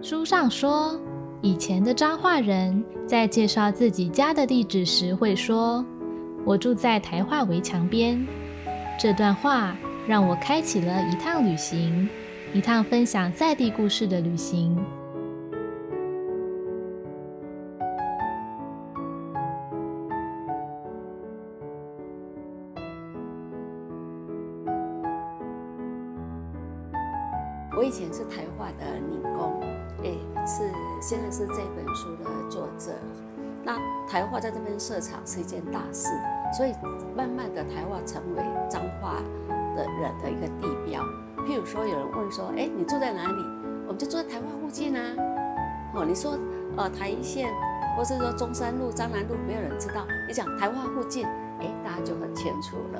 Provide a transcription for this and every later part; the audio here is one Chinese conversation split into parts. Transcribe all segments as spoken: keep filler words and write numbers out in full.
书上说，以前的彰化人在介绍自己家的地址时会说：“我住在台化围墙边。”这段话让我开启了一趟旅行，一趟分享在地故事的旅行。 我以前是台化的女工，诶，是现在是这本书的作者。那台化在这边设厂是一件大事，所以慢慢的台化成为彰化的人的一个地标。譬如说，有人问说：“哎，你住在哪里？”我们就住在台化附近啊。哦，你说呃台一线，或是说中山路、彰南路，没有人知道。你讲台化附近，哎，大家就很清楚了。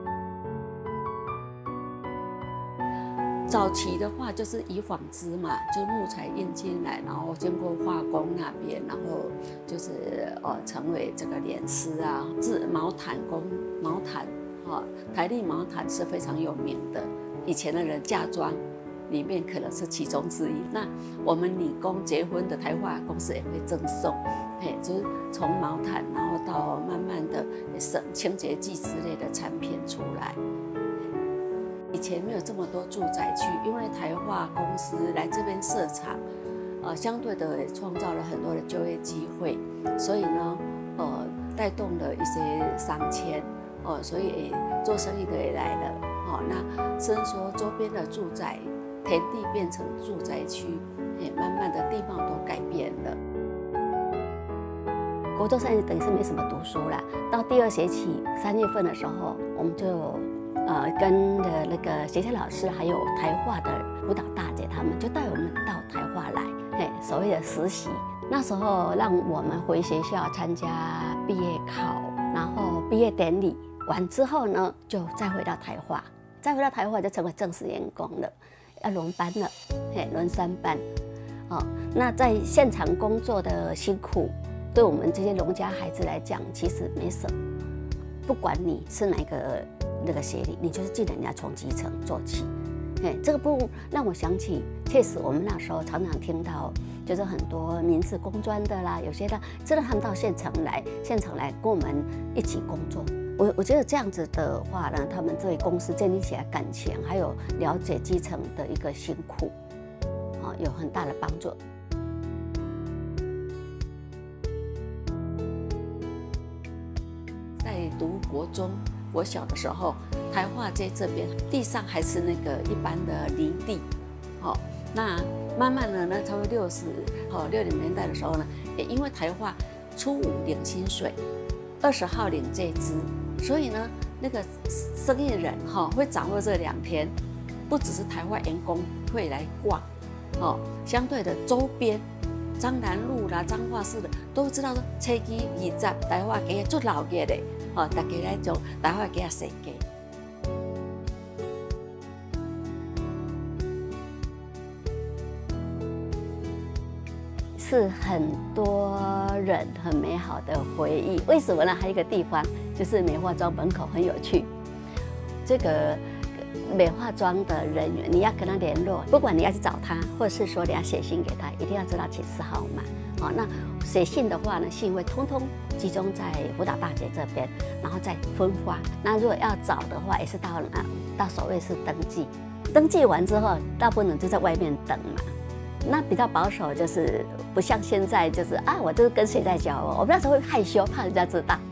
早期的话就是以纺织嘛，就是木材运进来，然后经过化工那边，然后就是呃成为这个联丝啊，制毛毯工毛毯，哈、哦，台历毛毯是非常有名的。以前的人嫁妆里面可能是其中之一。那我们女工结婚的台化公司也会赠送，嘿，就是从毛毯，然后到慢慢的省清洁剂之类的产品出来。以前没有这么多住宅区，因为台化公司来这边设厂，呃，相对的也创造了很多的就业机会，所以呢，呃，带动了一些商迁，哦、呃，所以也做生意的也来了，哦，那甚至说周边的住宅田地变成住宅区，也慢慢的地貌都改变了。国中三年等于是没什么读书啦，到第二学期三月份的时候，我们就。呃，跟的那个学校老师，还有台化的辅导大姐，他们就带我们到台化来，嘿，所谓的实习。那时候让我们回学校参加毕业考，然后毕业典礼完之后呢，就再回到台化，再回到台化就成为正式员工了，要轮班了，嘿，轮三班。哦，那在现场工作的辛苦，对我们这些农家孩子来讲，其实没什么。不管你是哪个。那个学历，你就是记得你要从基层做起。哎，这个部分让我想起，确实我们那时候常常听到，就是很多民事工专的啦，有些的真的他们到现场来，现场来跟我们一起工作。我我觉得这样子的话呢，他们对公司建立起来感情，还有了解基层的一个辛苦，啊，有很大的帮助。在读国中。我小的时候，台化街这边地上还是那个一般的泥地，好、哦，那慢慢的呢，差不多六十哦六零年代的时候呢，也因为台化初五领薪水，二十号领这支，所以呢，那个生意人哈、哦、会掌握这两天，不只是台化员工会来逛，哦，相对的周边。彰南路啦、彰化市的都知道说，车机二十台化街做老街的，哦，大家来做台化街设计。是很多人很美好的回忆。为什么呢？还有一个地方就是美化庄门口很有趣，这个。美化庄的人员，你要跟他联络，不管你要去找他，或者是说你要写信给他，一定要知道寝室号码。好、哦，那写信的话呢，信会通通集中在辅导大姐这边，然后再分发。那如果要找的话，也是到啊到守卫室登记，登记完之后，大部分人就在外面等嘛。那比较保守，就是不像现在，就是啊，我就是跟谁在交往，我们那时候会害羞，怕人家知道。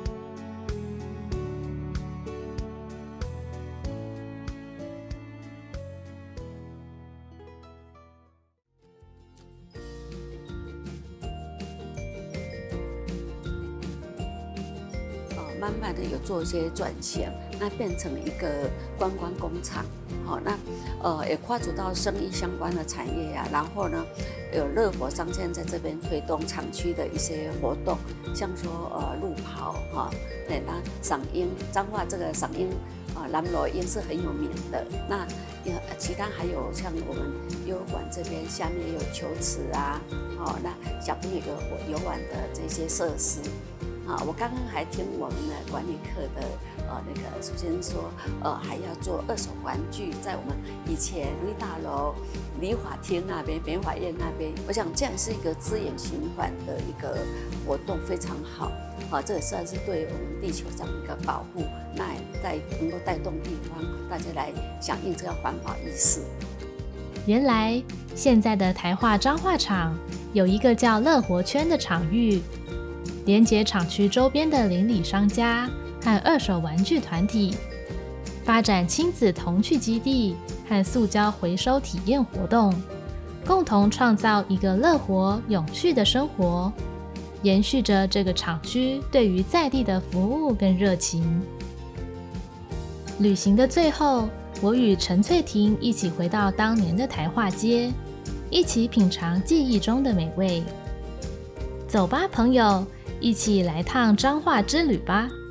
慢慢的有做一些转型，那变成一个观光工厂，好、哦，那呃也跨足到生意相关的产业呀、啊，然后呢，有热火商圈在这边推动厂区的一些活动，像说呃路跑哈，对、哦，那赏樱，彰化这个赏樱啊，南螺樱是很有名的。那呃其他还有像我们游馆这边下面有球池啊，哦，那小朋友有游玩的这些设施。 啊，我刚刚还听我们的管理课的呃那个苏先生说，呃还要做二手玩具，在我们以前福利大楼、理法厅那边、美法院那边，我想这样是一个资源循环的一个活动，非常好。啊，这也算是对我们地球上的一个保护，那也带能够带动地方大家来响应这个环保意识。 原来现在的台化彰化厂有一个叫乐活圈的场域，连结厂区周边的邻里商家和二手玩具团体，发展亲子童趣基地和塑胶回收体验活动，共同创造一个乐活永续的生活，延续着这个厂区对于在地的服务跟热情。旅行的最后，我与陈翠婷一起回到当年的台化街，一起品尝记忆中的美味。走吧，朋友，一起来趟彰化之旅吧。